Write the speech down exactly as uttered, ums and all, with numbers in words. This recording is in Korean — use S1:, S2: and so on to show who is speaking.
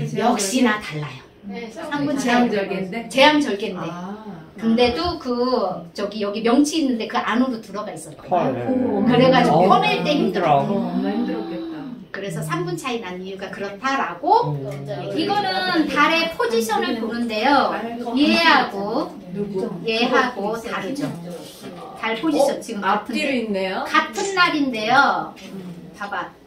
S1: 역시나 달라요.
S2: 네,
S1: 삼 분
S3: 제왕절개인데?
S1: 제왕절개인데.
S3: 아.
S1: 근데도 그 저기 여기 명치 있는데 그 안으로 들어가 있었거든요.
S4: 헐.
S1: 그래가지고
S4: 어,
S1: 꺼낼 때 힘들어.
S3: 어, 엄마 힘들었겠다.
S1: 그래서 삼 분 차이 난 이유가 그렇다라고.
S4: 음.
S1: 이거는 달의 포지션을 보는데요. 얘하고
S3: 누구?
S1: 얘하고 다르죠. 달 포지션 지금 같은
S3: 앞뒤로 있네요.
S1: 같은 날인데요. 봐봐.